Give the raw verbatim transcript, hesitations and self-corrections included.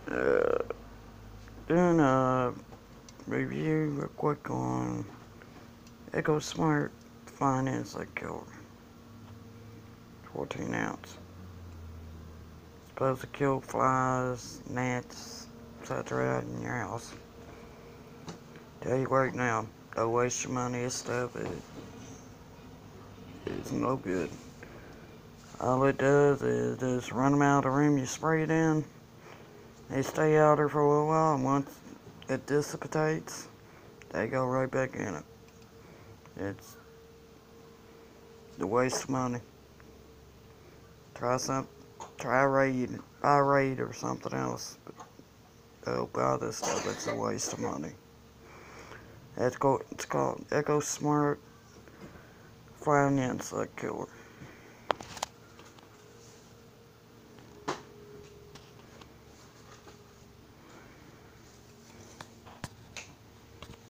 Uh, doing a review real quick on EcoSmart Flying Insect Killer. fourteen ounce. Supposed to kill flies, gnats, et cetera in your house. Tell you right now, don't waste your money. This stuff it, it's no good. All it does is just run them out of the room you spray it in. They stay out there for a little while, and once it dissipates, they go right back in it. It's the waste of money. Try some, try Raid, buy Raid or something else. But don't buy this stuff. It's a waste of money. It's called, it's called EcoSmart Flying Insect Killer.